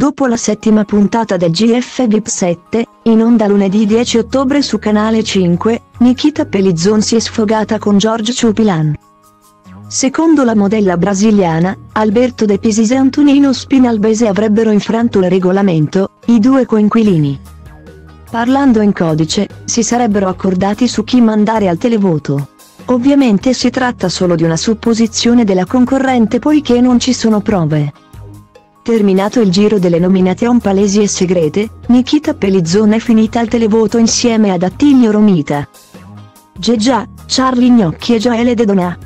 Dopo la settima puntata del GF VIP 7, in onda lunedì 10 ottobre su Canale 5, Nikita Pellizzon si è sfogata con Jorge Chupilan. Secondo la modella brasiliana, Alberto De Pisis e Antonino Spinalbese avrebbero infranto il regolamento, i due coinquilini. Parlando in codice, si sarebbero accordati su chi mandare al televoto. Ovviamente si tratta solo di una supposizione della concorrente poiché non ci sono prove. Terminato il giro delle nomination palesi e segrete, Nikita Pellizzon è finita al televoto insieme ad Attilio Romita, Geggia, Charlie Gnocchi e Joele De Donà.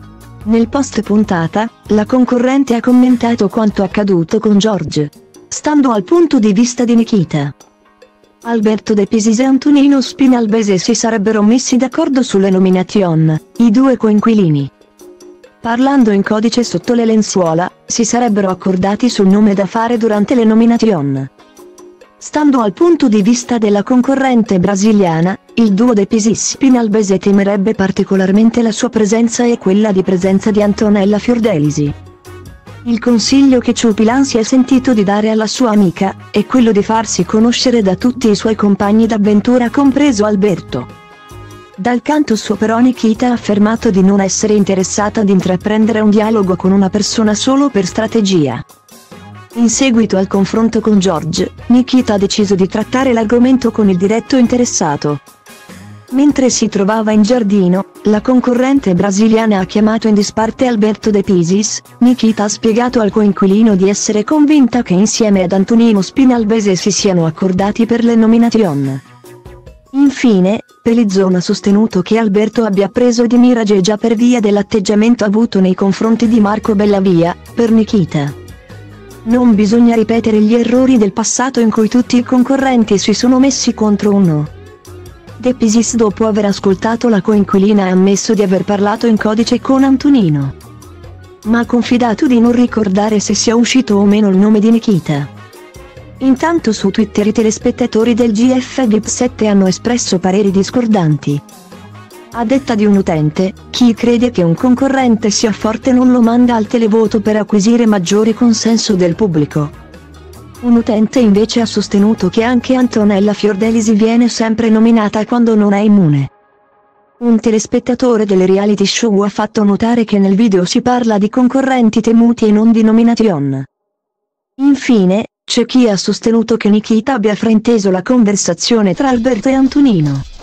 Nel post puntata, la concorrente ha commentato quanto accaduto con Jorge. Stando al punto di vista di Nikita, Alberto De Pisis e Antonino Spinalbese si sarebbero messi d'accordo sulle nomination, i due coinquilini. Parlando in codice sotto le lenzuola, si sarebbero accordati sul nome da fare durante le nomination. Stando al punto di vista della concorrente brasiliana, il duo De Pisis-Spinalbese temerebbe particolarmente la sua presenza e quella di presenza di Antonella Fiordelisi. Il consiglio che Chupilan si è sentito di dare alla sua amica, è quello di farsi conoscere da tutti i suoi compagni d'avventura compreso Alberto. Dal canto suo però Nikita ha affermato di non essere interessata ad intraprendere un dialogo con una persona solo per strategia. In seguito al confronto con Jorge, Nikita ha deciso di trattare l'argomento con il diretto interessato. Mentre si trovava in giardino, la concorrente brasiliana ha chiamato in disparte Alberto De Pisis. Nikita ha spiegato al coinquilino di essere convinta che insieme ad Antonino Spinalbese si siano accordati per le nomination. Infine, Pellizzon ha sostenuto che Alberto abbia preso di mira Geggia per via dell'atteggiamento avuto nei confronti di Marco Bellavia. Per Nikita non bisogna ripetere gli errori del passato in cui tutti i concorrenti si sono messi contro uno. De Pisis, dopo aver ascoltato la coinquilina, ha ammesso di aver parlato in codice con Antonino, ma ha confidato di non ricordare se sia uscito o meno il nome di Nikita. Intanto su Twitter i telespettatori del GF VIP 7 hanno espresso pareri discordanti. A detta di un utente, chi crede che un concorrente sia forte non lo manda al televoto per acquisire maggiore consenso del pubblico. Un utente invece ha sostenuto che anche Antonella Fiordelisi viene sempre nominata quando non è immune. Un telespettatore del reality show ha fatto notare che nel video si parla di concorrenti temuti e non di nomination. Infine, c'è chi ha sostenuto che Nikita abbia frainteso la conversazione tra Alberto e Antonino.